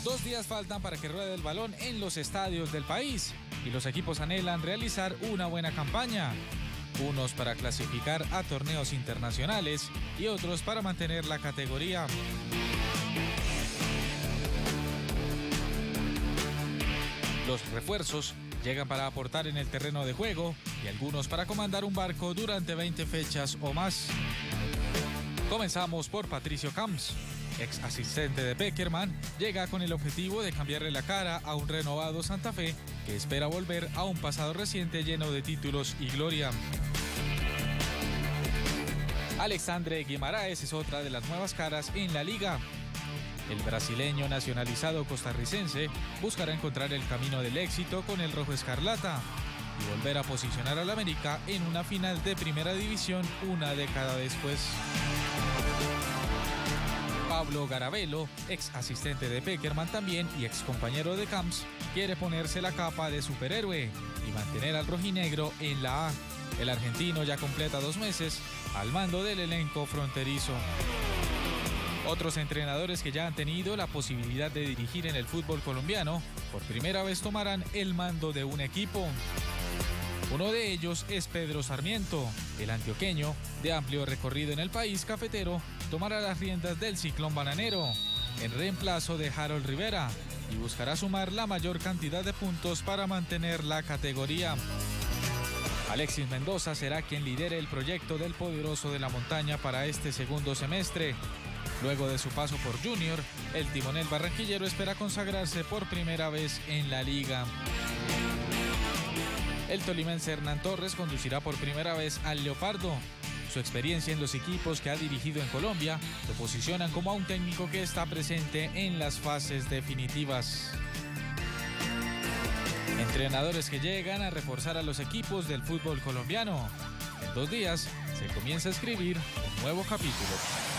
2 días faltan para que ruede el balón en los estadios del país y los equipos anhelan realizar una buena campaña. Unos para clasificar a torneos internacionales y otros para mantener la categoría. Los refuerzos llegan para aportar en el terreno de juego y algunos para comandar un barco durante 20 fechas o más. Comenzamos por Patricio Camps, ex asistente de Pekerman, llega con el objetivo de cambiarle la cara a un renovado Santa Fe que espera volver a un pasado reciente lleno de títulos y gloria. Alexandre Guimaraes es otra de las nuevas caras en la liga. El brasileño nacionalizado costarricense buscará encontrar el camino del éxito con el rojo escarlata y volver a posicionar al América en una final de primera división una década después. Pablo Garabelo, ex asistente de Pekerman también y ex compañero de Camps, quiere ponerse la capa de superhéroe y mantener al rojinegro en la A. El argentino ya completa 2 meses al mando del elenco fronterizo. Otros entrenadores que ya han tenido la posibilidad de dirigir en el fútbol colombiano, por primera vez tomarán el mando de un equipo. Uno de ellos es Pedro Sarmiento, el antioqueño, de amplio recorrido en el país cafetero, tomará las riendas del Ciclón Bananero, en reemplazo de Harold Rivera, y buscará sumar la mayor cantidad de puntos para mantener la categoría. Alexis Mendoza será quien lidere el proyecto del poderoso de la montaña para este segundo semestre. Luego de su paso por Junior, el timonel barranquillero espera consagrarse por primera vez en la liga. El tolimense Hernán Torres conducirá por primera vez al Leopardo. Su experiencia en los equipos que ha dirigido en Colombia lo posicionan como a un técnico que está presente en las fases definitivas. Entrenadores que llegan a reforzar a los equipos del fútbol colombiano. En 2 días se comienza a escribir un nuevo capítulo.